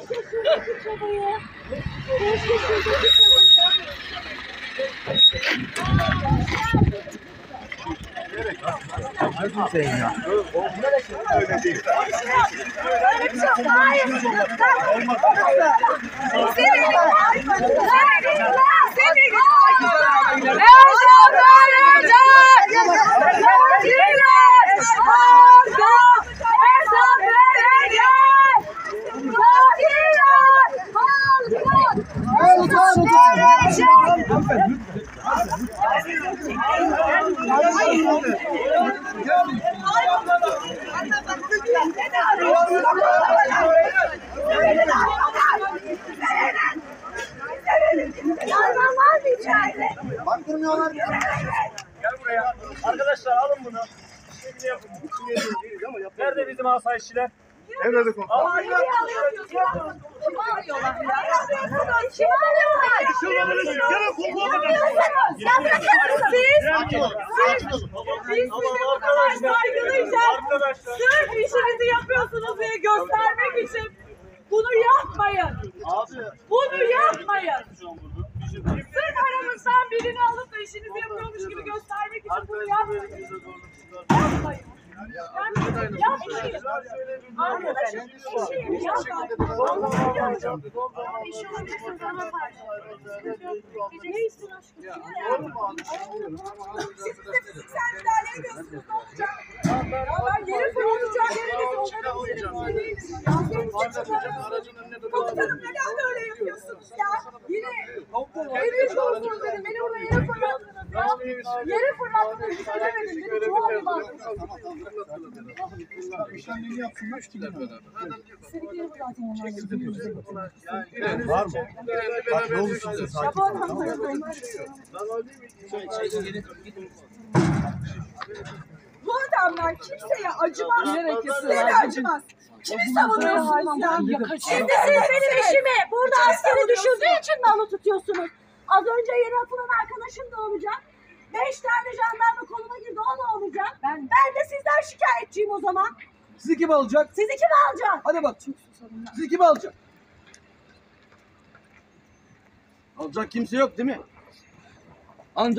şuradaki çabayı. Keşke şuradaki çabayı. Sen ya. Öyle bir şey yok. Hayır. Baktırmıyorlar. Gel buraya. Arkadaşlar alın bunu. Nerede bizim asayişçiler? Evladı komutanım. Kim arıyorlar? Kim arıyorlar? Gelin komutanım. Ya bırakın siz. Biz size bu kadar saygılıyken sırf işinizi yapıyorsunuz diye göstermek için bunu yapmayın. Bunu yapmayın. Sırf aramızdan birini alıp da işinizi yapıyormuş gibi göstermek için bunu yapmayın. Yapmayın. Yapmayın. Arkadaşım işi yapmayın. İşi olacaksınız ama var. Ne istiyorsun aşkım? Sen müdahale ediyorsunuz, ne olacak? Ya ben yeri fırlatacağım, komutanım neden böyle yapıyorsunuz ya? Yine evli olursunuz dedim, beni oraya yere fırlattınız ya. Yere fırlattınız, hiç ödemedim dedim, çoğu bir baktınız. İşlemlerini yapsınlar. Seninkileri zaten onlar. Var mı? Bak ne olursun sen sakin ol. Bu adamlar kimseye acımaz, kimseye acımaz. Kimi savunuyorsunuz ya? Şimdi siz benim işimi burada askeri düşürdüğü için mi alıtutuyorsunuz? Az önce yere atılan arkadaşım da olacak. 5 tane jandarma koluma girdi, o da olacak. Ben de sizden şikayetçiyim o zaman. Sizi kim alacak? Sizi kim alacak? Hadi bak. Sizi kim alacak? Alacak kimse yok değil mi?